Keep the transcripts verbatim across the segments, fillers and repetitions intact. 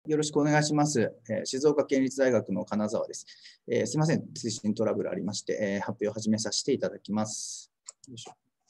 よろしくお願いします。えー静岡県立大学の金沢です。えーすみません、通信トラブルありまして、えー発表を始めさせていただきます。よいしょ。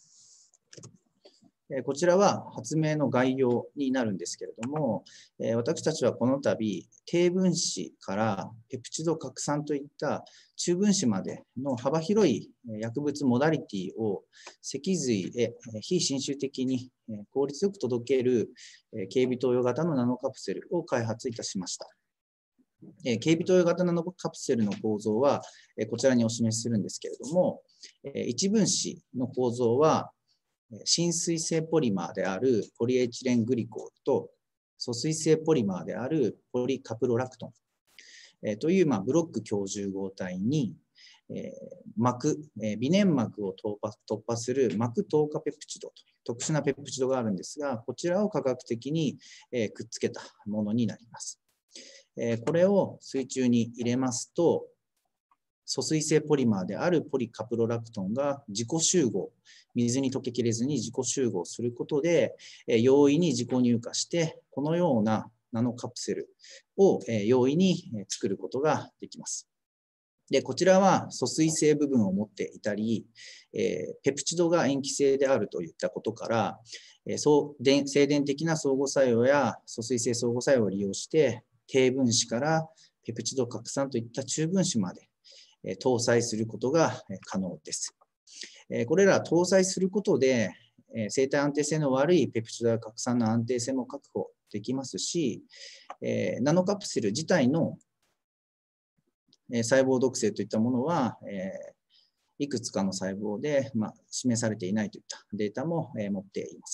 えーこちらは発明の概要になるんですけれども、えー私たちはこの度、低分子からペプチド拡散といった中分子までの幅広い薬物モダリティを脊髄へ非侵襲的に効率よく届ける経鼻投与型のナノカプセルを開発いたしました。経鼻投与型ナノカプセルの構造はこちらにお示しするんですけれども、一分子の構造は親水性ポリマーであるポリエチレングリコールと疎水性ポリマーであるポリカプロラクトンという、まあ、ブロック強重合体に膜、微粘膜を突破、突破する膜透過ペプチドという特殊なペプチドがあるんですが、こちらを化学的にくっつけたものになります。これを水中に入れますと、疎水性ポリマーであるポリカプロラクトンが自己集合、水に溶けきれずに自己集合することで、容易に自己乳化して、このようなナノカプセルを容易に作ることができます。で、こちらは疎水性部分を持っていたり、えー、ペプチドが塩基性であるといったことから、えー、そうで静電的な相互作用や疎水性相互作用を利用して、低分子からペプチド拡散といった中分子まで、えー、搭載することが可能です。えー、これら搭載することで、えー、生体安定性の悪いペプチドや拡散の安定性も確保できますし、えー、ナノカプセル自体の細胞毒性といったものは、えー、いくつかの細胞で、まあ、示されていないといったデータも、えー、持っています。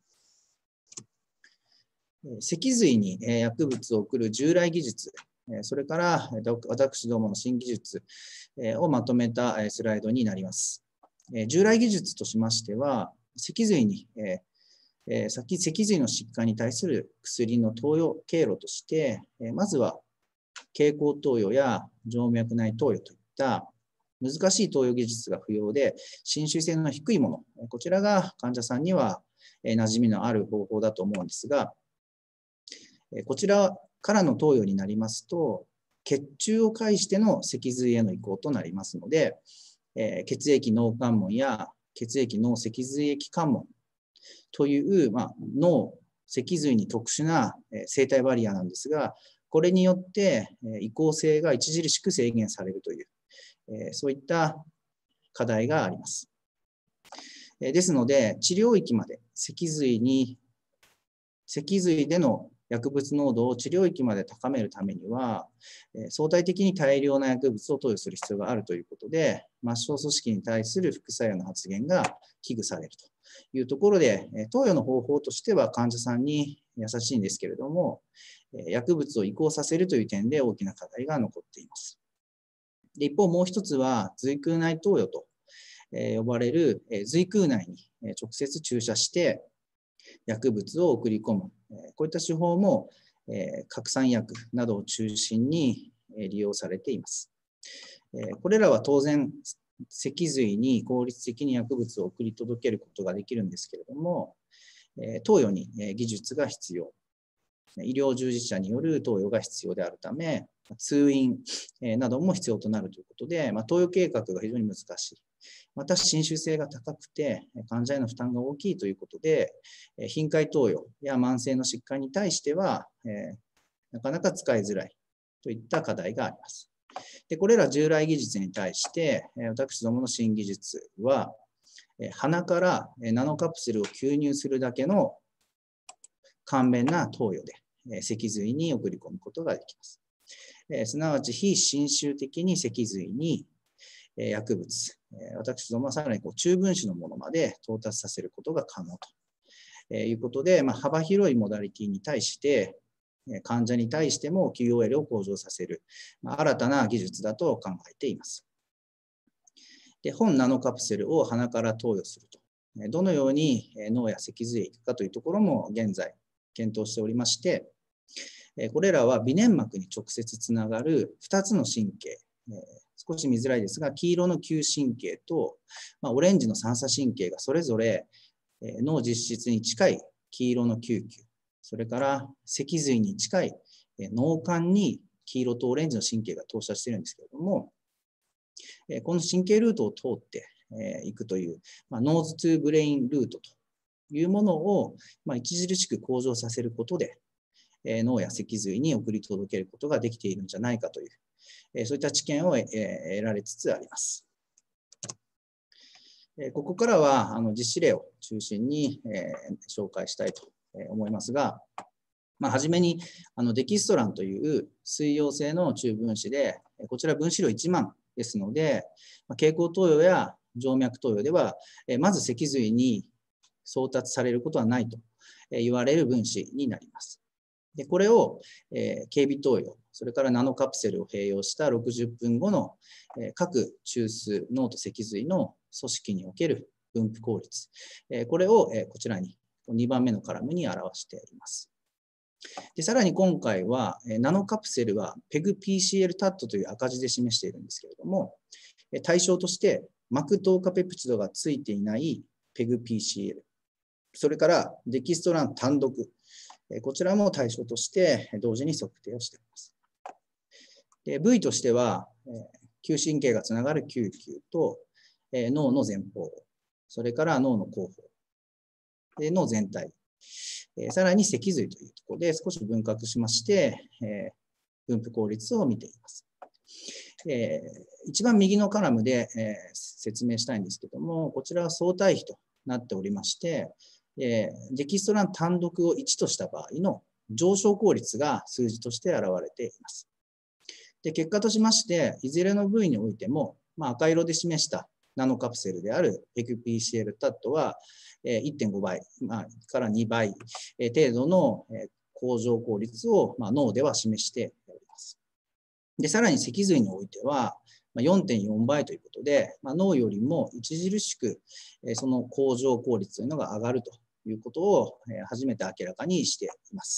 脊髄に薬物を送る従来技術、それから私どもの新技術をまとめたスライドになります。従来技術としましては、脊髄に、脊髄の疾患に対する薬の投与経路として、まずは経口投与や静脈内投与といった難しい投与技術が不要で、侵襲性の低いもの、こちらが患者さんには馴染みのある方法だと思うんですが、こちらからの投与になりますと、血中を介しての脊髄への移行となりますので、血液脳関門や血液脳脊髄液関門という、まあ、脳、脊髄に特殊な生体バリアなんですが、これによって移行性が著しく制限されるという、そういった課題があります。ですので、治療域まで脊髄に、脊髄での薬物濃度を治療域まで高めるためには、相対的に大量な薬物を投与する必要があるということで、末梢組織に対する副作用の発現が危惧されるというところで、投与の方法としては患者さんに優しいんですけれども、薬物を移行させるという点で大きな課題が残っています。で一方、もう一つは髄空内投与と呼ばれる髄空内に直接注射して薬物を送り込む、こういった手法も拡散薬などを中心に利用されています。これらは当然、脊髄に効率的に薬物を送り届けることができるんですけれども、投与に技術が必要。医療従事者による投与が必要であるため、通院なども必要となるということで、まあ、投与計画が非常に難しい。また、侵襲性が高くて、患者への負担が大きいということで、頻回投与や慢性の疾患に対しては、えー、なかなか使いづらいといった課題があります。でこれら従来技術に対して、私どもの新技術は、鼻からナノカプセルを吸入するだけの簡便な投与で脊髄に送り込むことができます。すなわち非侵襲的に脊髄に薬物、私どもはさらにこう中分子のものまで到達させることが可能ということで、まあ、幅広いモダリティに対して患者に対しても キューオーエル を向上させる、まあ、新たな技術だと考えています。で本ナノカプセルを鼻から投与すると、どのように脳や脊髄へ行くかというところも現在検討しておりまして、これらは微粘膜に直接つながるふたつの神経、少し見づらいですが、黄色の嗅神経と、まあ、オレンジの三叉神経がそれぞれ脳実質に近い黄色の嗅球、 それから脊髄に近い脳幹に黄色とオレンジの神経が投射しているんですけれども、この神経ルートを通っていくという、まあ、ノーズトゥブレインルートというものを、まあ、著しく向上させることで、脳や脊髄に送り届けることができているんじゃないかという、そういった知見を得られつつあります。ここからはあの実施例を中心に紹介したいと思いますが、まあ、はじめにあのデキストランという水溶性の中分子で、こちら分子量いちまんですので、経口投与や静脈投与では、まず脊髄に送達されることはないと言われる分子になります。でこれを、えー、経鼻投与、それからナノカプセルを併用したろくじゅっぷんごの、えー、各中枢、脳と脊髄の組織における分布効率、えー、これを、えー、こちらににばんめのカラムに表しています。でさらに今回は、えー、ナノカプセルは ペグピーシーエル タットという赤字で示しているんですけれども、えー、対象として膜透過ペプチドがついていない ペグピーシーエル、それからデキストラン単独、こちらも対象として同時に測定をしています。で部位としては、嗅神経がつながる嗅球と脳の前方、それから脳の後方の全体、さらに脊髄というところで少し分割しまして、分布効率を見ています。一番右のカラムで説明したいんですけども、こちらは相対比となっておりまして、デキストラン単独をいちとした場合の上昇効率が数字として現れています。で結果としまして、いずれの部位においても、まあ、赤色で示したナノカプセルである ペグピーシーエル タットは いってんごばい、まあ、からにばい程度の向上効率を、まあ、脳では示しております。でさらに脊髄においては、よんてんよんばいということで、まあ、脳よりも著しくその向上効率というのが上がるということを初めて明らかにしています。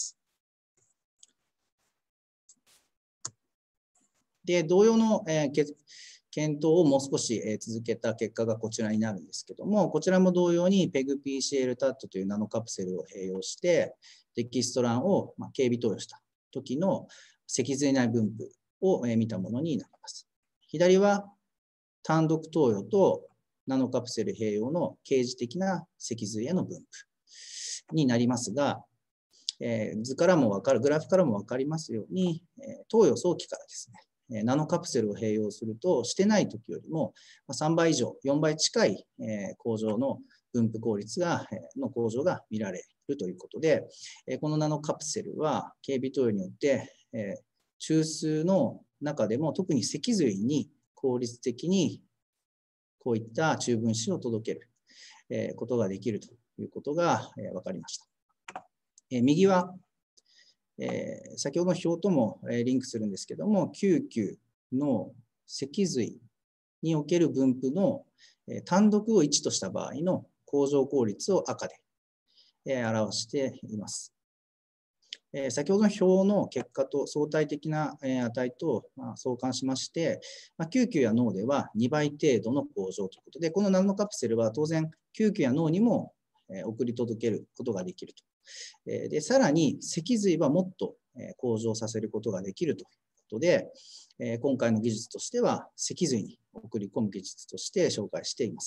で同様の検討をもう少し続けた結果がこちらになるんですけども、こちらも同様に ペグピーシーエル タットというナノカプセルを併用してデキストランを経鼻投与した時の脊髄内分布を見たものになります。左は単独投与とナノカプセル併用の啓示的な脊髄への分布になりますが、えー、図からも分かる、グラフからも分かりますように、えー、投与早期からですね、ナノカプセルを併用すると、してない時よりもさんばい以上、よんばい近い、えー、向上の分布効率が、えー、の向上が見られるということで、えー、このナノカプセルは経鼻投与によって、えー、中枢の中でも特に脊髄に効率的にこういった中分子を届けることができるということが分かりました。右は先ほどの表ともリンクするんですけども、きゅうきゅうの脊髄における分布の単独をいちとした場合の向上効率を赤で表しています。先ほどの表の結果と相対的な値と相関しまして、きゅうきゅうや脳ではにばい程度の向上ということで、このナノカプセルは当然きゅうきゅうや脳にも送り届けることができると。でさらに脊髄はもっと向上させることができるということで、今回の技術としては脊髄に送り込む技術として紹介しています。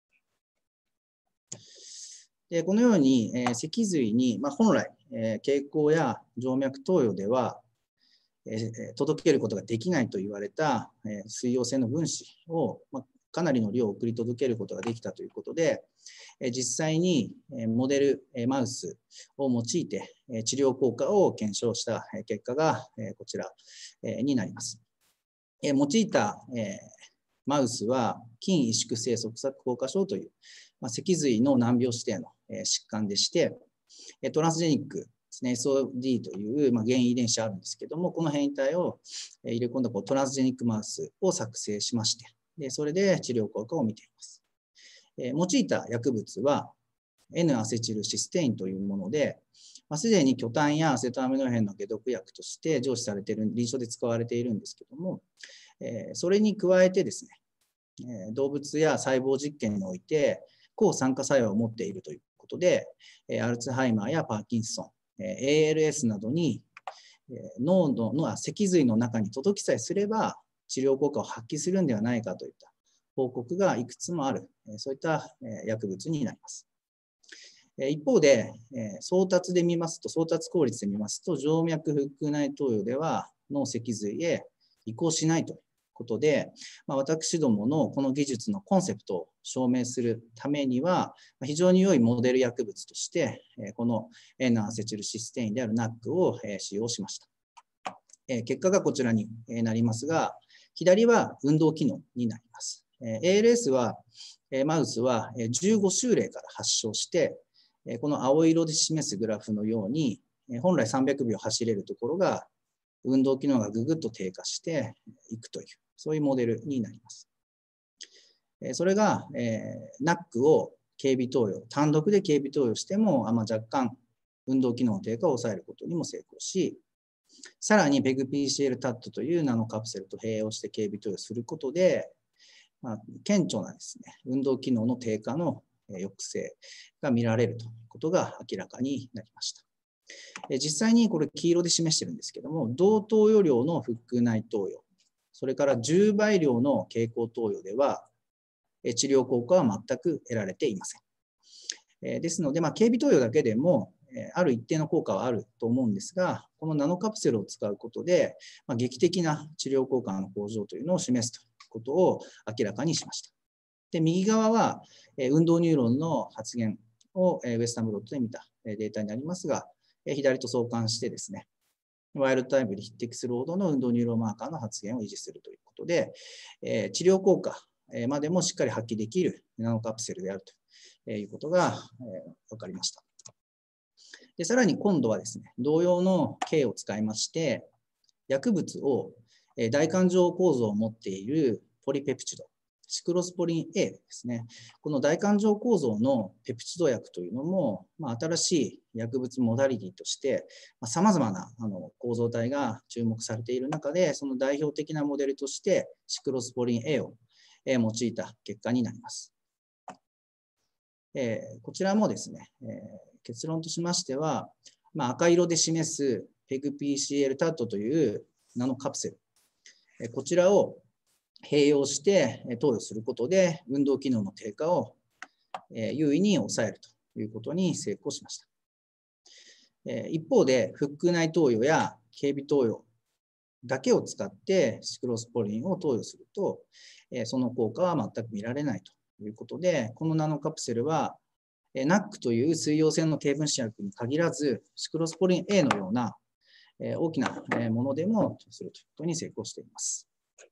でこのように、えー、脊髄に、まあ、本来、えー、経口や静脈投与では、えー、届けることができないと言われた、えー、水溶性の分子を、まあ、かなりの量を送り届けることができたということで、えー、実際に、えー、モデル、えー、マウスを用いて、えー、治療効果を検証した結果が、えー、こちら、えー、になります。えー、用いた、えー、マウスは筋萎縮性側索硬化症という、まあ、脊髄の難病指定の疾患でして、トランスジェニックですね、エスオーディー という、まあ、原因遺伝子あるんですけども、この変異体を入れ込んだこうトランスジェニックマウスを作成しまして、でそれで治療効果を見ています。え用いた薬物は エヌ アセチルシステインというもので、まあ、すでに巨炭やアセトアミノフェンの解毒薬として上市されている、臨床で使われているんですけども、えそれに加えてですね、動物や細胞実験において抗酸化作用を持っているということで、アルツハイマーやパーキンソエーエルエス などに脳の脊髄の中に届きさえすれば治療効果を発揮するんではないかといった報告がいくつもある、そういった薬物になります。一方で、送達で見ますと、送達効率で見ますと、静脈腹腔内投与では脳脊髄へ移行しないということで、まあ、私どものこの技術のコンセプトを証明するためには、非常に良いモデル薬物として、この エヌ アセチルシステインである ナック を使用しました。結果がこちらになりますが、左は運動機能になります。エーエルエス は、マウスはじゅうご週例から発症して、この青色で示すグラフのように、本来さんびゃくびょう走れるところが、運動機能がぐぐっと低下していくという、そういうモデルになります。それが、ナック を経鼻投与、単独で経鼻投与しても、まあ、若干運動機能の低下を抑えることにも成功し、さらに ペグピーシーエル タットというナノカプセルと併用して経鼻投与することで、まあ、顕著なですね、運動機能の低下の抑制が見られるということが明らかになりました。実際にこれ黄色で示してるんですけども、同投与量の腹腔内投与、それからじゅうばい量の経口投与では、治療効果は全く得られていません。ですので、まあ、経鼻投与だけでも、ある一定の効果はあると思うんですが、このナノカプセルを使うことで、まあ、劇的な治療効果の向上というのを示すということを明らかにしました。で、右側は、運動ニューロンの発現をウエスタンブロットで見たデータになりますが、左と相関してですね、ワイルドタイプに匹敵するほどの運動ニューロンマーカーの発現を維持するということで、治療効果までもしっかり発揮できるナノカプセルであるということが分かりました。で、さらに今度はですね、同様の径を使いまして、薬物を大環状構造を持っているポリペプチド、シクロスポリン A ですね。この大環状構造のペプチド薬というのも、まあ、新しい薬物モダリティとして、さまざまなあの構造体が注目されている中で、その代表的なモデルとして、シクロスポリン A を用いた結果になります。えー、こちらもですね、えー、結論としましては、まあ、赤色で示す ペグピーシーエル タットというナノカプセル、えー、こちらを併用して投与することで運動機能の低下を優位に抑えるということに成功しました。一方で、腹腔内投与や経鼻投与だけを使ってシクロスポリンを投与すると、その効果は全く見られないということで、このナノカプセルは ナック という水溶性の低分子薬に限らず、シクロスポリン A のような大きなものでも投与するということに成功しています。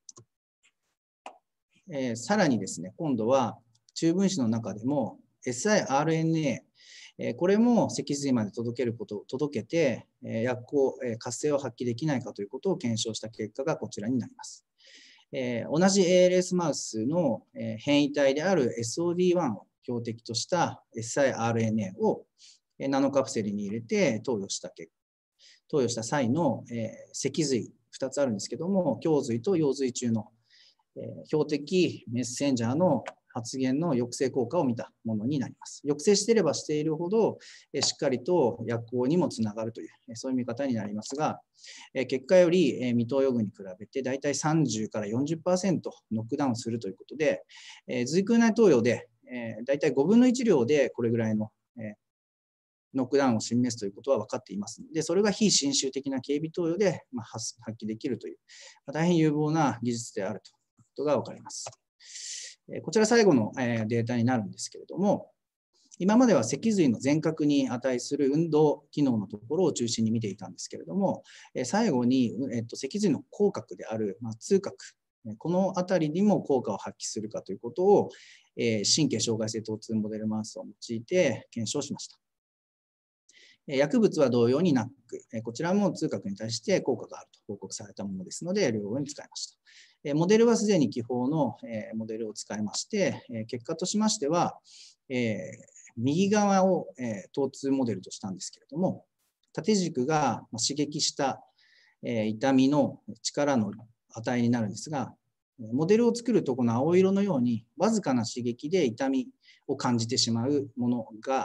えー、さらにですね、今度は中分子の中でも エスアイアールエヌエー、えー、これも脊髄まで届けることを届けて、えー、薬効、えー、活性を発揮できないかということを検証した結果がこちらになります。えー、同じ エーエルエス マウスの、えー、変異体である エスオーディーワン を標的とした エスアイアールエヌエー を、えー、ナノカプセルに入れて投与した結果、投与した際の、えー、脊髄ふたつあるんですけども、胸髄と腰髄中の標的メッセンジャーの発現の抑制効果を見たものになります。抑制していればしているほど、しっかりと薬効にもつながるという、そういう見方になりますが、結果より未投与群に比べて、だいたいさんじゅうからよんじゅっパーセントノックダウンするということで、髄腔内投与で、だいたいごぶんのいち量でこれぐらいのノックダウンを示すということは分かっていますので、それが非侵襲的な経鼻投与で発揮できるという、大変有望な技術であると。ことが分かります。こちら最後のデータになるんですけれども、今までは脊髄の全角に値する運動機能のところを中心に見ていたんですけれども、最後に脊髄の後角である痛覚、この辺りにも効果を発揮するかということを、神経障害性疼痛モデルマウスを用いて検証しました。薬物は同様に ナック、こちらも痛覚に対して効果があると報告されたものですので、両方に使いました。モデルはすでに気泡のモデルを使いまして、結果としましては、右側を疼痛モデルとしたんですけれども、縦軸が刺激した痛みの力の値になるんですが、モデルを作るとこの青色のように、わずかな刺激で痛みを感じてしまうものが、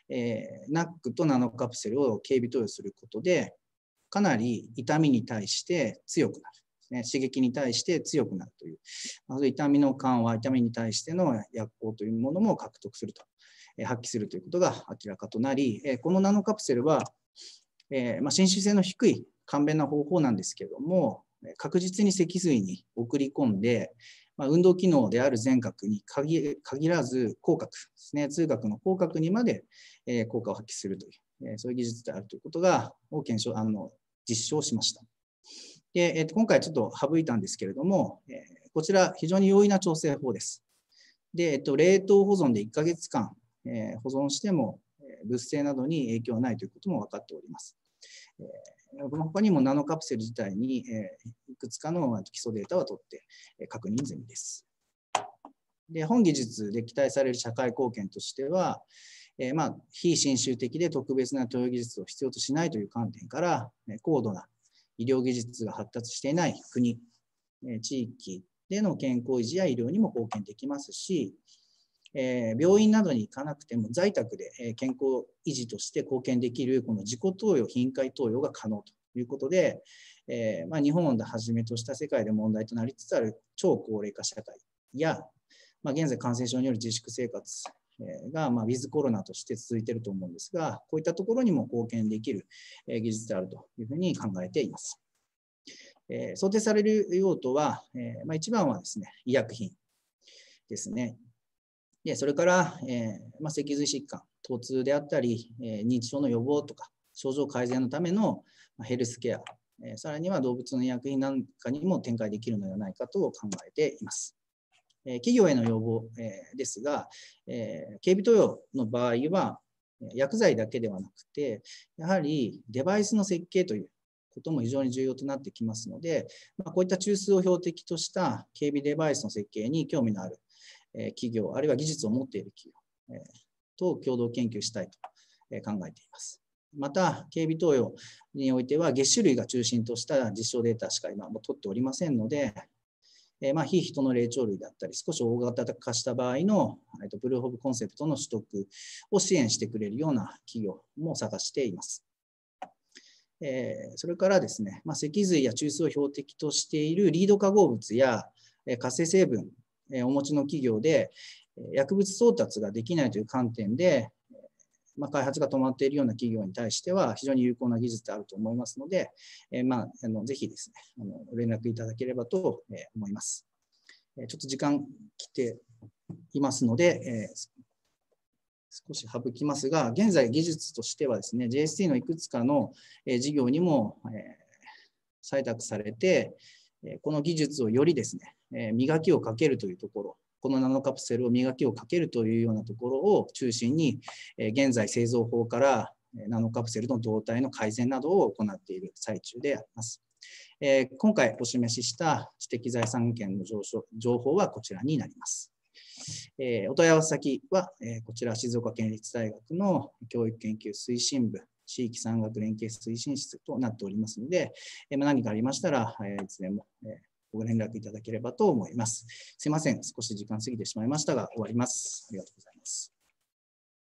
えー、ナック とナノカプセルを経鼻投与することで、かなり痛みに対して強くなる。ね、刺激に対して強くなるという、まず痛みの緩和、痛みに対しての薬効というものも獲得すると、えー、発揮するということが明らかとなり、えー、このナノカプセルは、えーまあ、侵襲性の低い簡便な方法なんですけれども、確実に脊髄に送り込んで、まあ、運動機能である前核に限らず、後核ですね、痛覚の後核にまで、えー、効果を発揮するという、えー、そういう技術であるということが、を検証、あの実証しました。で、えー、今回ちょっと省いたんですけれども、えー、こちら非常に容易な調整法です。で、えっと、冷凍保存でいっかげつかん、えー、保存しても、えー、物性などに影響はないということも分かっております。えー、この他にもナノカプセル自体に、えー、いくつかの基礎データは取って、えー、確認済みです。で、本技術で期待される社会貢献としては、えーまあ、非侵襲的で特別な投与技術を必要としないという観点から、高度な医療技術が発達していない国、地域での健康維持や医療にも貢献できますし、えー、病院などに行かなくても在宅で健康維持として貢献できるこの自己投与、頻回投与が可能ということで、えーまあ、日本をはじめとした世界で問題となりつつある超高齢化社会や、まあ、現在感染症による自粛生活が、まあ、ウィズコロナとして続いていると思うんですが、こういったところにも貢献できる技術であるというふうに考えています。えー、想定される用途は、えーまあ、一番はですね、医薬品ですね。でそれから、えーまあ、脊髄疾患、疼痛であったり、えー、認知症の予防とか、症状改善のためのヘルスケア、えー、さらには動物の医薬品なんかにも展開できるのではないかと考えています。企業への要望ですが、経鼻投与の場合は、薬剤だけではなくて、やはりデバイスの設計ということも非常に重要となってきますので、こういった中枢を標的とした経鼻デバイスの設計に興味のある企業、あるいは技術を持っている企業と共同研究したいと考えています。また、経鼻投与においては、月種類が中心とした実証データしか今も取っておりませんので、えー、まあ非人の霊長類だったり、少し大型化した場合の、えー、とプルーフ・オブ・コンセプトの取得を支援してくれるような企業も探しています。えー、それからですね、まあ、脊髄や中枢を標的としているリード化合物や、えー、活性成分、えー、お持ちの企業で、薬物送達ができないという観点で、まあ、開発が止まっているような企業に対しては非常に有効な技術であると思いますので、えーまあ、あのぜひですね、あの連絡いただければと思います。ちょっと時間来ていますので、えー、少し省きますが、現在技術としてはですね、ジェイエスティー のいくつかの事業にも採択されて、この技術をよりですね、磨きをかけるというところ、このナノカプセルを磨きをかけるというようなところを中心に、現在製造法からナノカプセルの動態の改善などを行っている最中であります。今回お示しした知的財産権の情報はこちらになります。お問い合わせ先はこちら静岡県立大学の教育研究推進部地域産学連携推進室となっておりますので、何かありましたらいつでもご連絡いただければと思います。すいません、少し時間過ぎてしまいましたが終わります。ありがとうございます。